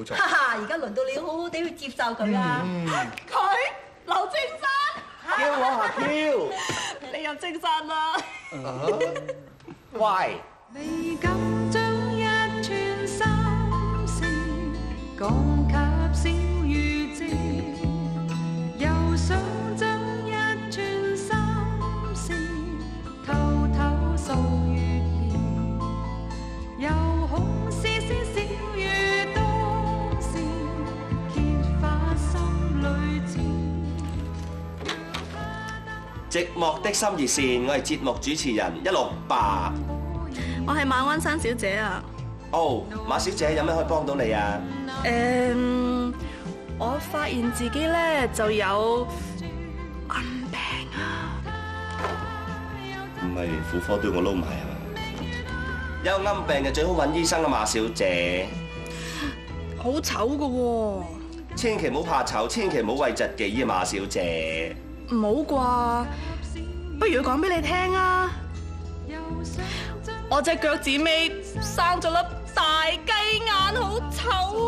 錯。 哈哈，而家輪到你好好地去接受佢啊！ 佢劉青山， 叫我阿 Q。 你又青山啦！ 喂， 未敢將一串心事講給小雨知，又想將一串心事偷偷訴月兒，又恐絲絲小雨多事揭發心裏知。 寂寞的心熱線，我係節目主持人168。 我係馬鞍山小姐啊。 哦，馬小姐有咩可以幫到你啊？ 我發現自己咧就有暗病啊。 唔係連婦科都要我撈埋係嘛？有暗病就最好揾醫生啦，馬小姐。 好醜噶喎！ 千祈唔好怕醜，千祈唔好諱疾忌醫啊，馬小姐。 唔好啩，不如講俾你聽啊！我隻腳趾尾生咗粒大雞眼，好醜